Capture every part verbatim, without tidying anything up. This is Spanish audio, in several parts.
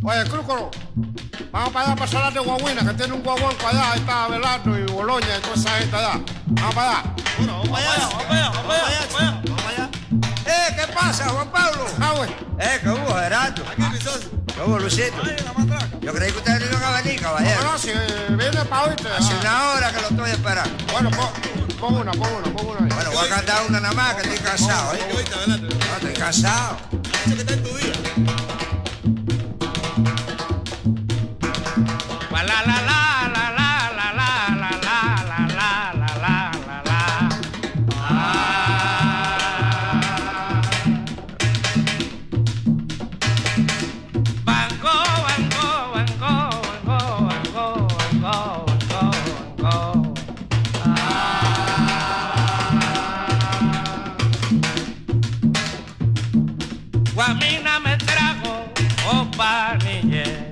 Oye, Crúcolo, vamos para allá para Salar de Guaguina, que tiene un guaguanco allá, ahí está Abelardo y Boloña y toda esa gente allá. Vamos para allá. Bueno, vamos para allá, vamos para allá, vamos para allá, vamos para allá. Eh, ¿qué pasa, Juan Pablo? Ah, güey. Eh, ¿qué hubo, Gerardo? Aquí, mi socio. ¿Qué hubo, Luisito? Ahí, la matraca. Yo creí que ustedes no iban a venir, caballero. No, no, si viene para hoy. Hace una hora que lo estoy esperando. Bueno, pon, pon una, pon una, pon una ahí. Bueno, voy a cantar una nada más, que estoy cansado, Ahí, ¿eh? ¿qué viste, Abelardo? No, estoy cansado. Dice que está en tu día. La la la la la la la la la la la la la la. Banco, banco, banco, banco, banco, banco, banco, banco. Guamina me trajo opa niñez.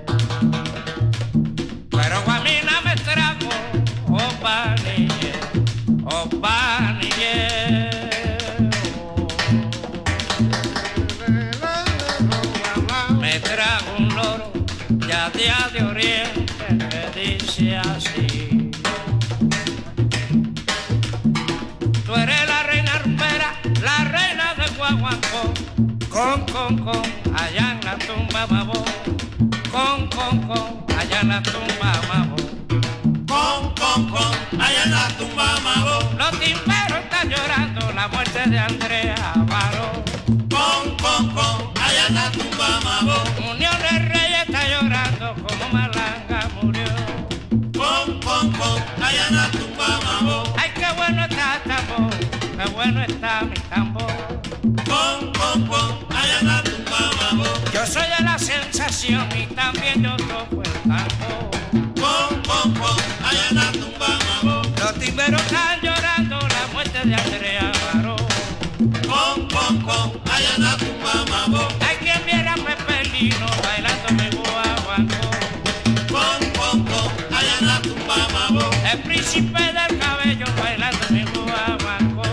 Pero Guamina me trajo opa niñez, opa niñez. Me trajo un loro ya día de oriente que dice así: tú eres la reina rumbera, la reina de Guaguancó. Con, con, con, allá en la tumba babó. Con, con, con, allá en la tumba mambo. Con, con, con, allá en la tumba mambo. Los timberos están llorando la muerte de Andrea Varón. Con, con, con, allá en la tumba mambo. Unión de Reyes está llorando como Malanga murió. Con, con, con, allá en la tumba mambo. Ay, qué bueno está el tambor, qué bueno está mi tambor. Con, con, con, allá en la tumba mambo. Yo soy de la sensación y también yo toco el tambor. Con, con, con, allá en la tumba mambo. Los timberos están llorando la muerte de Andrea Varón. Con, con, con, allá en la tumba mambo. Hay quien viera a Pepe Lino bailando mi guaguancó. Con, con, con, allá en la tumba mambo. El príncipe del cabello bailando mi guaguancó.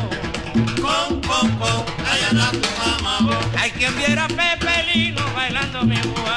Con, con, con, allá en la tumba mambo. Hay quien viera a Pepe Lino bailando mi guaguancó.